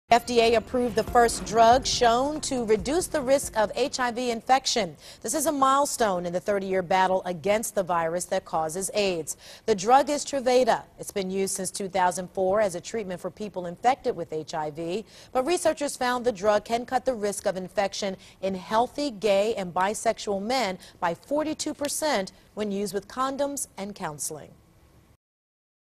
FDA approved the first drug shown to reduce the risk of HIV infection. This is a milestone in the 30-year battle against the virus that causes AIDS. The drug is Truvada. It's been used since 2004 as a treatment for people infected with HIV, but researchers found the drug can cut the risk of infection in healthy gay and bisexual men by 42% when used with condoms and counseling.